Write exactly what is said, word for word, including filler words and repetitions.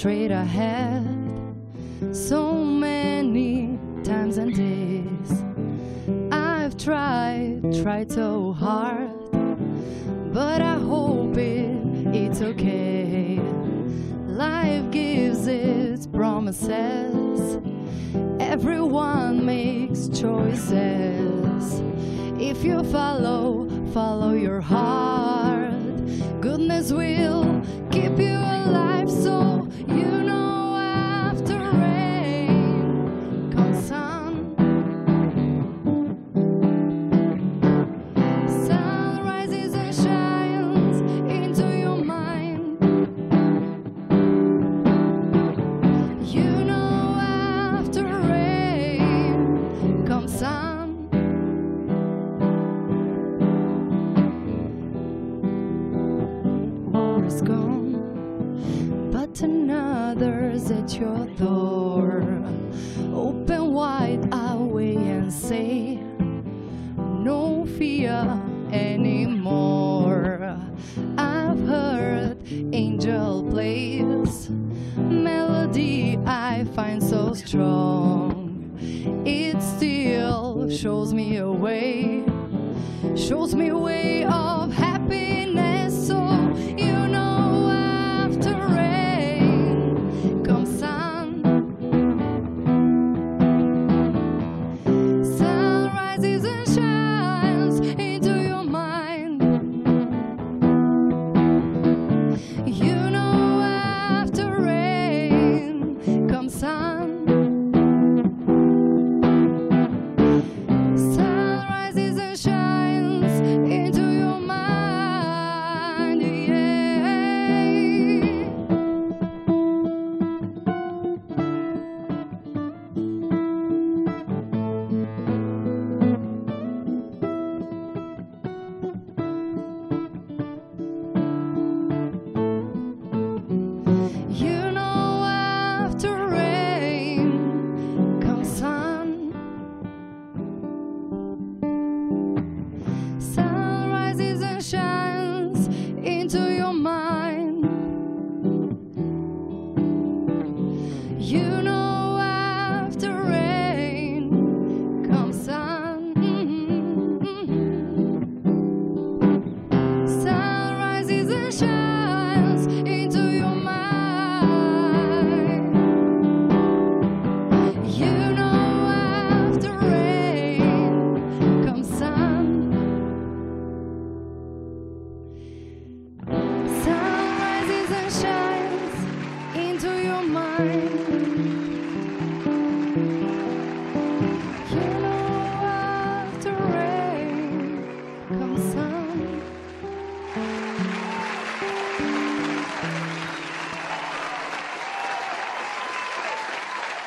straight ahead so many times and days. I've tried, tried so hard, but I hope it, it's okay. Life gives its promises. Everyone makes choices. If you follow, follow your heart, goodness will keep you alive. So you know after rain comes sun. Sun rises and shines into your mind. You know after rain comes sun. Is gone, but another's at your door. Open wide away and say, no fear anymore. I've heard angel plays melody I find so strong. It still shows me a way, shows me a way of happiness. So you know after rain comes sun. Sun rises and shines into your mind. You know after rain comes sun. Sun rises and shines into your mind, yeah. You know after rain comes sun. Sun rises and shines.